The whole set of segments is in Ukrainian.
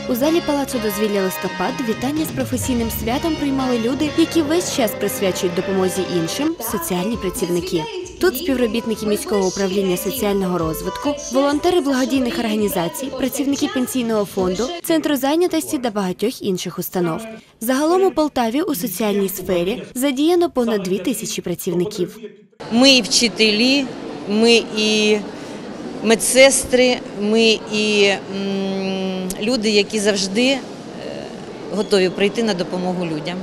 У залі Палацу дозвілля «Листопад» вітання з професійним святом приймали люди, які весь час присвячують допомозі іншим – соціальні працівники. Тут співробітники міського управління соціального розвитку, волонтери благодійних організацій, працівники пенсійного фонду, центру зайнятості та багатьох інших установ. Загалом у Полтаві у соціальній сфері задіяно понад 2000 працівників. Ми і вчителі, ми і медсестри, ми і люди, які завжди готові прийти на допомогу людям.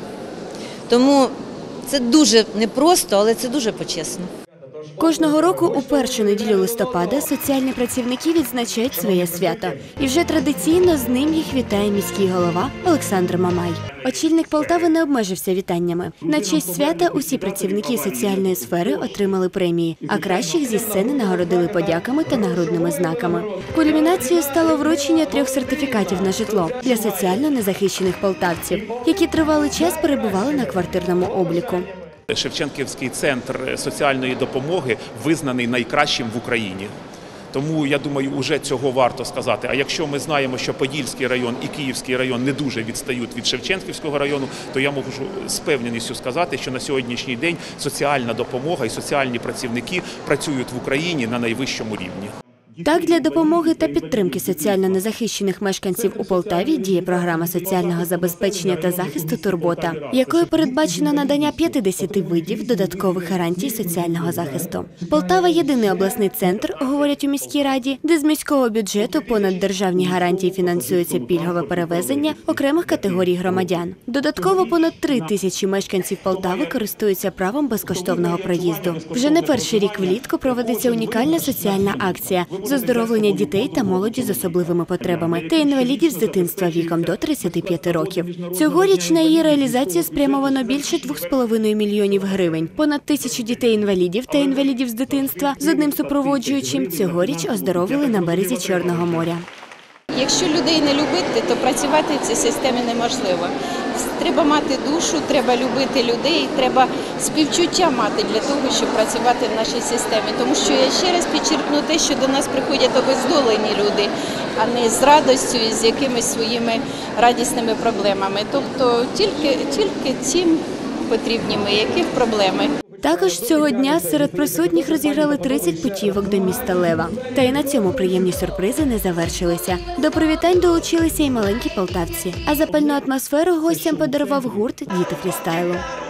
Тому це дуже непросто, але це дуже почесно. Кожного року у першу неділю листопада соціальні працівники відзначають своє свято. І вже традиційно з ним їх вітає міський голова Олександр Мамай. Очільник Полтави не обмежився вітаннями. На честь свята усі працівники соціальної сфери отримали премії, а кращих зі сцени нагородили подяками та нагрудними знаками. Кульмінацією стало вручення 3 сертифікатів на житло для соціально незахищених полтавців, які тривалий час перебували на квартирному обліку. Шевченківський центр соціальної допомоги визнаний найкращим в Україні. Тому, я думаю, вже цього варто сказати. А якщо ми знаємо, що Подільський район і Київський район не дуже відстають від Шевченківського району, то я можу з певненістю сказати, що на сьогоднішній день соціальна допомога і соціальні працівники працюють в Україні на найвищому рівні. Так, для допомоги та підтримки соціально незахищених мешканців у Полтаві діє програма соціального забезпечення та захисту «Турбота», якою передбачено надання 50 видів додаткових гарантій соціального захисту. Полтава – єдиний обласний центр, говорять у міській раді, де з міського бюджету понад державні гарантії фінансується пільгове перевезення окремих категорій громадян. Додатково понад 3000 мешканців Полтави користуються правом безкоштовного проїзду. Вже не перший рік влітку проводиться унікальна соціальна акція – з оздоровлення дітей та молоді з особливими потребами та інвалідів з дитинства віком до 35 років. Цьогоріч на її реалізацію спрямовано більше 2,5 мільйонів гривень. Понад 1000 дітей-інвалідів та інвалідів з дитинства з одним супроводжуючим цьогоріч оздоровили на березі Чорного моря. Якщо людей не любити, то працювати в цій системі неможливо. Треба мати душу, треба любити людей, треба співчуття мати для того, щоб працювати в нашій системі. Тому що я ще раз підчеркну те, що до нас приходять обездолені люди, а не з радістю і з якимись своїми радісними проблемами. Тобто тільки цим потрібні ми, яких проблеми. Також цього дня серед присутніх розіграли 30 путівок до міста Лева. Та й на цьому приємні сюрпризи не завершилися. До привітань долучилися й маленькі полтавці. А запальну атмосферу гостям подарував гурт «Діти фрістайлу».